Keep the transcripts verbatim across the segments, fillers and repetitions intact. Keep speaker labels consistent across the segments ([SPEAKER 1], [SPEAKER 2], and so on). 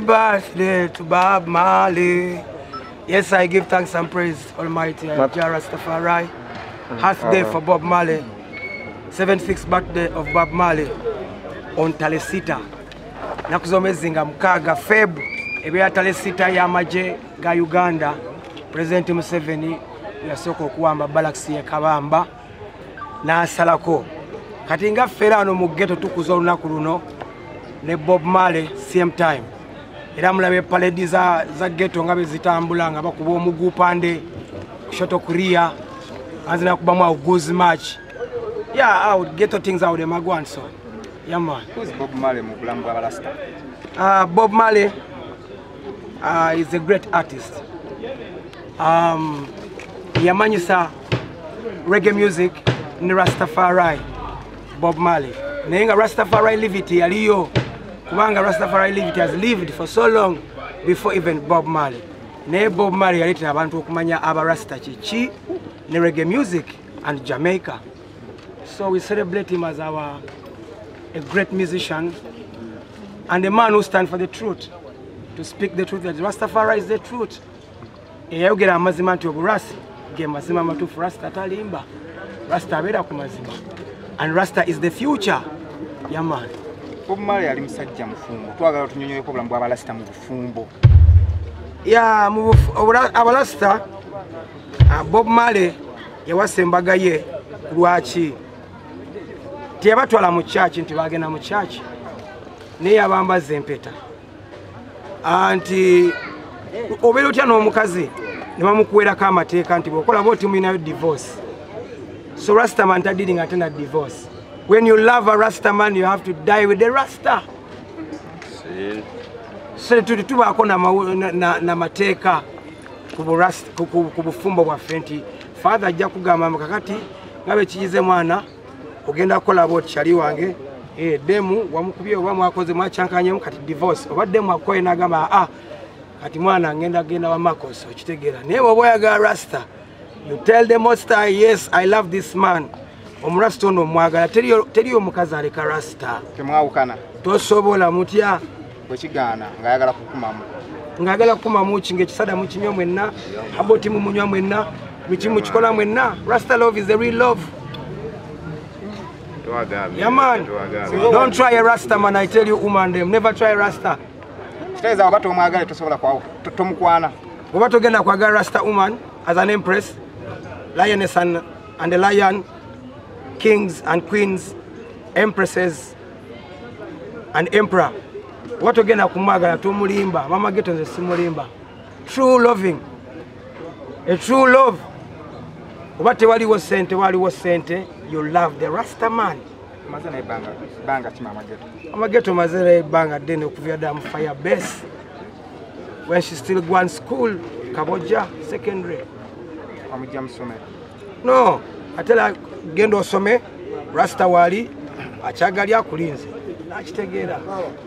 [SPEAKER 1] birthday to Bob Marley. Yes, I give thanks and praise Almighty Jah Rastafari. Happy day for Bob Marley. seventy-sixth birthday of Bob Marley on Talesita. Nakuzomezinga mukaga Feb ebya Talesita ya maje ga Uganda. President Museveni yasoko kuwamba Balaxi ya Kabamba na Salako. Kati nga fera no mu ghetto tukuza olunaku luno ne Bob Marley same time. Era mulabe paledi za za ghetto nga bezitambula nga bakuba omugupande kushoto kuria anzina kubamu auguzi match. Yeah, I would ghetto things out them agwan so. Yeah man.
[SPEAKER 2] Who's Bob Marley mu bulamu bwa Rasta?
[SPEAKER 1] Uh Bob Marley uh is a great artist. Um yamanyisa reggae music ni Rastafari. Bob Marley. Nenga Rastafari lived aliyo. Kubanga Rastafari lived has lived for so long before even Bob Marley. Ne Bob Marley yaleta abantu okumanya aba Rasta chichi, ne reggae music and Jamaica. So we celebrate him as our a great musician and a man who stands for the truth. To speak the truth, that Rastafari is the truth. Eyayogera amazima nti oburasi ge mazima matufu Rasta talimba. Rasta abera ku mazima. And Rasta is the future. Yeah man.
[SPEAKER 2] Bob Marley ali musajja mufumbo. Twagala tunyonyoye ko bulamu bwa Rasta mu bufumbo.
[SPEAKER 1] Yeah, mu aba Rasta uh, Bob Marley yawasembaga ye lwaki. Tiyabatwala mu church nti bagenda mu church. Ne yabambaza empeta. Anti obero tya n'omukazi ne bamukuwera ka amateeka nti bokola boti muyina divorce. So Rasta man didn't attend a divorce. When you love a Rasta man, you have to die with the Rasta. See. So to tuba akona na na mateka kubu Rasta kubufumbo bwa fenti. Father ajja kugamba makakati ngabe kiyize mwana ogenda kola bot chali wange eh demu wamukubye oba mwakoze mwachankanye kati divorce oba demu akoye nagamba ah kati mwana ngenda genda wa makoso kitegera nebo boyaga Rasta. You tell the Master, yes, I love this man. Omurasta ono mwagala teriyo teriyo mukazi aleka Rasta.
[SPEAKER 2] Temwawukana.
[SPEAKER 1] Tosobola mutya
[SPEAKER 2] bwekigana ngayagala kukumamu.
[SPEAKER 1] Ngayagala kukumamu kinge kisada mu kinywa mwenna, aboti mu munywa mwenna, michimu kikola mwenna. Rasta love is the real love. Yeah man. Don't try a Rasta man, I tell you woman them. Never try a Rasta.
[SPEAKER 2] Teza wabato omwagala tosobola kwa tomukwana.
[SPEAKER 1] Wabato genda kwa Rasta woman as an empress. Lioness and, and the lion, kings and queens, empresses and emperor. What again akumagala to mulimba, mama get on the simulimba. True loving, a true love. What wali was sent, wali was sent, you love the Rasta man.
[SPEAKER 2] Mazana banga, banga to mama get.
[SPEAKER 1] Mama get to Mazere banga then okuvia dam fire base. When she still going to school, Kaboja secondary. No, atela gendo some Rasta wali achagali akulinze nakitegera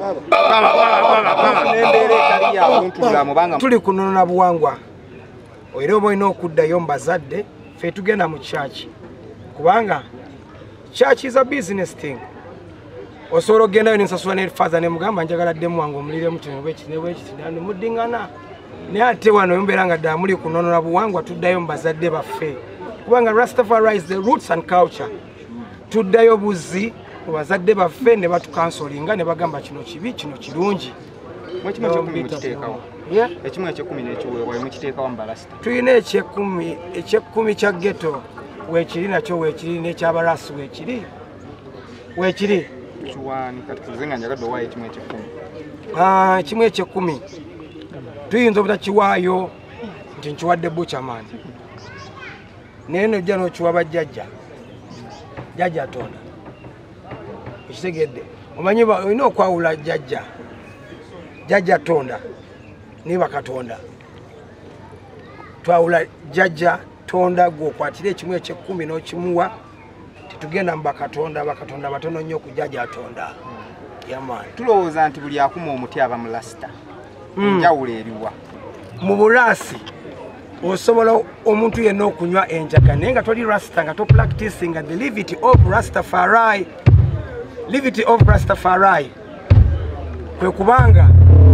[SPEAKER 1] tuli kunona buwangwa oyero boyina okuddayo mbazadde fe tugenda mu church kubanga church is a business thing. Osoro genda yo nsasula ne father ne mugamba njagala demu wangu mulire mutino bwe kinebwe kitindano mudingana ne ate wano yomberanga dda muli kunonona buwangwa tuddayo mbazadde baffe kubanga Rastafari is the roots and culture. Tuddayo buzi bazadde baffe ne batukansolinga ne bagamba kino kibi kino kirungi.
[SPEAKER 2] Mwekimwe kyekumi mukiteekawo. Ekimwe ekyekumi n'ekiweebwayo mukiteekawo mu Rasta. Tuyina
[SPEAKER 1] ekyekumi ekyekumi kya ghetto weekiri nakyo weekiri n'ekyabalasi weekiri weekiri
[SPEAKER 2] kiwani kati kuzenga njagadde owaayo ekimwe ekyekumi.
[SPEAKER 1] Ah, kimwe ekyekumi tuyinza obutakiwaayo nti nkiwadde buchaman. Neno jja n'okiwa bajjajja jjajja atonda ekitegedde omanyi olina okwawula jjajja jjajja tonda niba katonda twawula jjajja tonda gwokwatira ekimu ekyekumi n'okimuwa tetugenda mu bakatonda bakatonda batono nnyo ku jjajja atonda yamaani
[SPEAKER 2] tulowooza nti buli akuma omuti aba mu Rasta enjawulo eriwa
[SPEAKER 1] mu Buraasi osobola omuntu yenna okunywa enjaga naye nga toli Rasta nga to practicing the livity of Rastafari. Livity of Rastafari kwe kubanga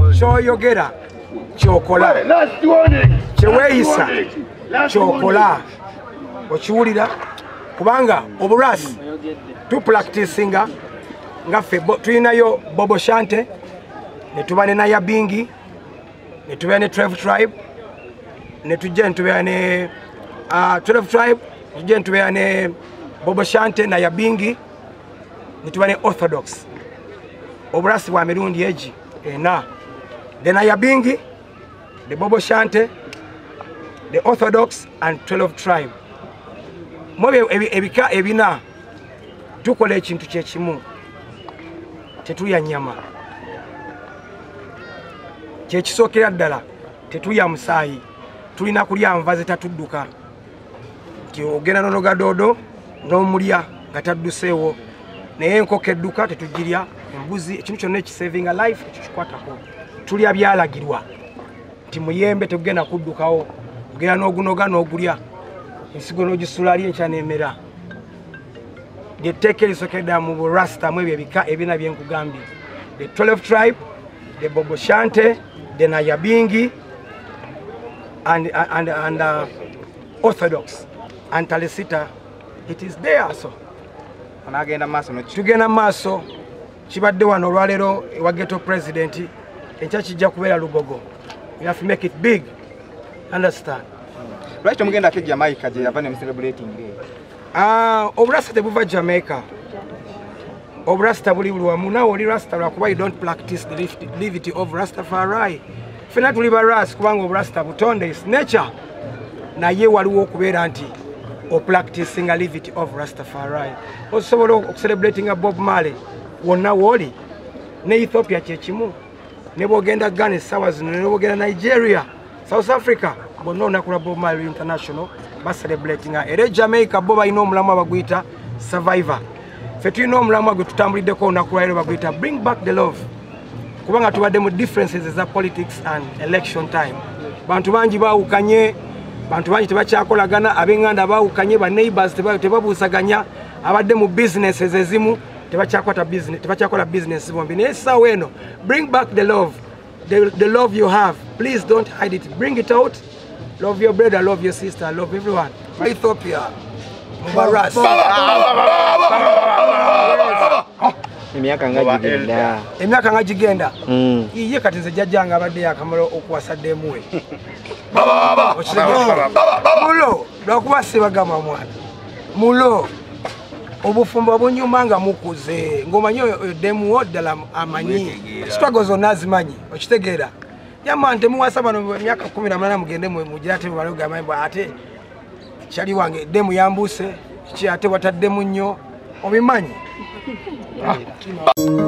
[SPEAKER 1] kyoyogera kyokola kyeweeyisa kyokola okiwulira kubanga obulwasi tupracticinga ngaffe tulinayo Bobo Shante ne tuba ne Nayabingi ne tuba ne twelve tribe ne tujja ne tuba ne twelve tribe tujja ne tuba ne Bobo Shante Nayabingi ne tuba ne Orthodox obulwasi bwa mirundi egi ena the Nayabingi, the Bobo Shante, the Orthodox and twelve tribe. Mwe ebika ebina tukola ekintu kyekimu tetulya nyama kyekisookera ddala tetulya musaayi tulina kulya nva zitatudduka nti ogenda nonogadodo n'omulya nga tadduseewo naye enkoko edduka tetugirya embuzi ekintu kyonna ekisavinga life ekyo kikwatako tulya byalagirwa nti muyembe tegenda kuddukawo ogenda n'ogunoga n'ogulya ensigo n'ogisula ali enkya n'emera lyetteeka erisookedda mu burasta mu ebyo ebika ebina bye nkugambye the twelve tribe, the Bobo Shante, the Nayabingi and, and, and uh, Orthodox and Talisita. It is there so tugenda maaso kibadde wano olwaleero ewa ghetto president enkya kijja kubeera Lugogo. We have to make it big. Understand?
[SPEAKER 2] Lwaki mugenda ke Jamaica gye yava ne celebrating day?
[SPEAKER 1] Ah, oburasta tebuva Jamaica. Oburasta buli buli wamu nawo oli rasta lwakuba you don't practice the levity of Rastafari. Fena tuli ba ras kubanga oburasta butonde is nature. Naye waliwo okubeera nti o practicing a levity of Rastafari. Osobola okucelebrating a Bob Marley wonna woli ne Ethiopia kyekimu. Ne bogenda Ghana sawa zino ne bogenda Nigeria, South Africa bonna onakula Bob Marley International ba celebrating era Jamaica bo balina omulamu abaguyita survivor. Fe tulina omulamu gwe tutambuliddeko onakula ero baguyita bring back the love kubanga tubadde mu differences za politics and election time. Bantu bangi baawukanye, bantu bangi tebakyakolagana, ab'enganda baawukanye, ba neighbors tebabuusaganya, abadde mu businesses ezimu tebakyakwata business tebakyakola business bombi naye essaawa eno bring back the love the, the love you have, please don't hide it, bring it out. Love your brother, love your sister, love everyone. Ethiopia Mubarak
[SPEAKER 3] emyaka nga gigenda
[SPEAKER 1] emyaka nga gigenda iye kati nze jjajjanga abadde yakamala okuwasadde muwe mulo lwakuba sibagamba mwana mulo obufumbo bunyuma nga mukuze ngomanyi demu ddala amanyi struggle zonna azimanyi okitegeera yamma ntemuwasa bano emyaka kumi na munana mugende mugira ate balogamamba ate kyali wange demu yambuse ki ate wataddemu nnyo obimanyi